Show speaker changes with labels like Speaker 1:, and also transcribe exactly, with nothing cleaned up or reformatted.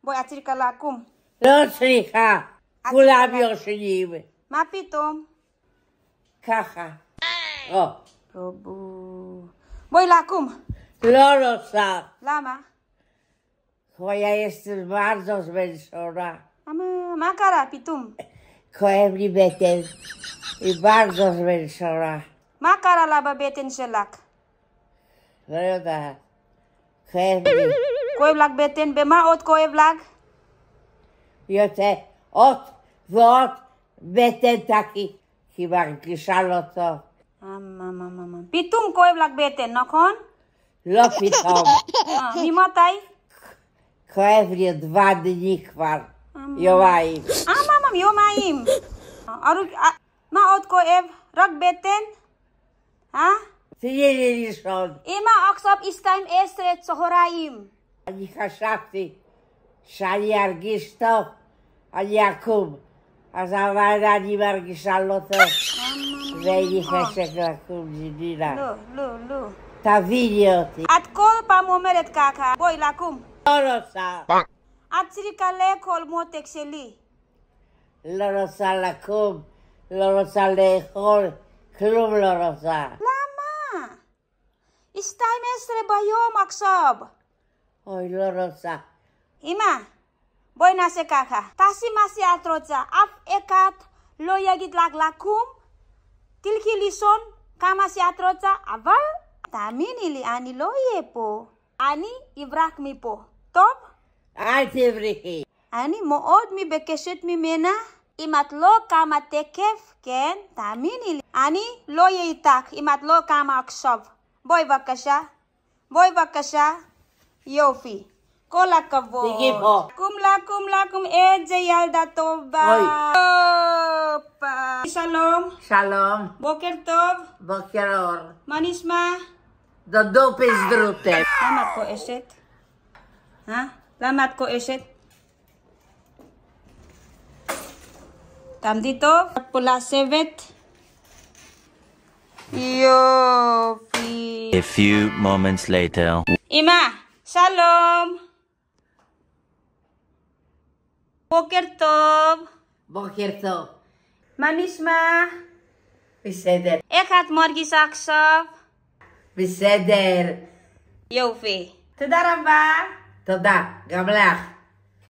Speaker 1: בואי, את צריכה לקום.
Speaker 2: לא צריכה, כולם יושנים.
Speaker 1: מה פתאום?
Speaker 2: ככה. או.
Speaker 1: בואי לקום.
Speaker 2: לא רוצה.
Speaker 1: למה?
Speaker 2: Koja jestem bardzo zmęczona.
Speaker 1: מה קרה פתאום?
Speaker 2: כואב לי בטן. היא bardzo zmęczona.
Speaker 1: מה קרה לה בבטן שלך?
Speaker 2: לא יודעת. כואב לי.
Speaker 1: כואב לך בטן? במה עוד כואב לך?
Speaker 2: יותר עוד ועוד בטן תקי. כי מרגישה לא טוב.
Speaker 1: פתאום כואב לך בטן, נכון?
Speaker 2: לא פתאום.
Speaker 1: ממתי?
Speaker 2: כואב לי דבר דני כבר. יומיים.
Speaker 1: אה, ממם, יומיים. מה עוד כואב? רק בטן? אה?
Speaker 2: תני לי לישון.
Speaker 1: אמא, עכשיו שתיים עשרה צהריים.
Speaker 2: אני חשבתי שאני ארגיש טוב, אני אקום. אז אבל אני מרגישה לא טוב. ואין לי חשק לקום, ג'ינינה.
Speaker 1: לא, לא, לא.
Speaker 2: תביני אותי.
Speaker 1: את כל פעם אומרת ככה, בואי לקום.
Speaker 2: לא רוצה.
Speaker 1: את צריכה לאכול מותק שלי.
Speaker 2: לא רוצה לקום, לא רוצה לאכול, כלום לא רוצה.
Speaker 1: למה? שתיים עשרה ביום עכשיו.
Speaker 2: אוי, לא רוצה.
Speaker 1: אמא, בואי נעשה ככה. תעשי מה שאת רוצה. אף אחד לא יגיד לך לקום. תלכי לישון כמה שאת רוצה, אבל תאמיני לי, אני לא אהיה פה. אני אברח מפה. טוב?
Speaker 2: אל תברחי.
Speaker 1: אני מאוד מבקשת ממנה. אם את לא קמה תקף, כן, תאמיני לי. אני לא אהיה איתך אם את לא קמה עכשיו. בואי בבקשה. בואי בבקשה. יופי. כל הכבוד.
Speaker 2: תגיעי פה.
Speaker 1: לקום, לקום, לקום. איזה ילדה טובה.
Speaker 2: אוי.
Speaker 1: הופה. שלום.
Speaker 2: שלום.
Speaker 1: בוקר טוב.
Speaker 2: בוקר אור.
Speaker 1: מה נשמע?
Speaker 2: דודו פזדרותם.
Speaker 1: למה את כועשת? אה? למה את כועשת? תעמדי טוב. את פה לשבת. יופי.
Speaker 3: A few moments later.
Speaker 1: אמא, שלום. בוקר טוב.
Speaker 2: בוקר טוב.
Speaker 1: מה נשמע?
Speaker 2: בסדר.
Speaker 1: איך את מרגישה עכשיו?
Speaker 2: בסדר.
Speaker 1: יופי. תודה רבה.
Speaker 2: תודה, גם לך.